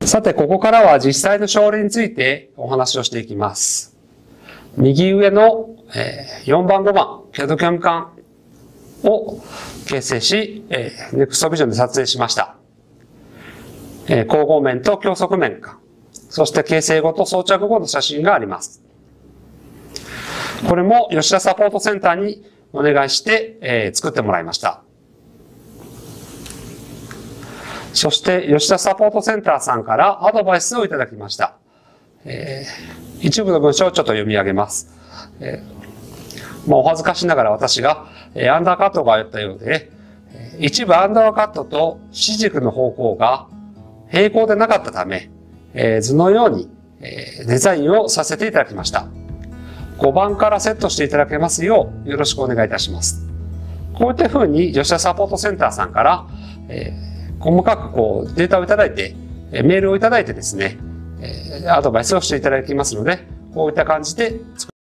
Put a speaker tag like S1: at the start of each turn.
S1: さて、ここからは実際の症例についてお話をしていきます。右上の4番、5番、CADキャム管を形成し、NEXT Vision で撮影しました。後方面と狭側面か、そして形成後と装着後の写真があります。これも吉田サポートセンターにお願いして、作ってもらいました。そして吉田サポートセンターさんからアドバイスをいただきました。一部の文章をちょっと読み上げます。お恥ずかしながら私がアンダーカットがあったようで、一部アンダーカットと指軸の方向が平行でなかったため、図のようにデザインをさせていただきました。5番からセットしていただけますようよろしくお願いいたします。こういったふうに吉田サポートセンターさんから、細かくデータをいただいて、メールをいただいてですね、アドバイスをしていただきますので、こういった感じで作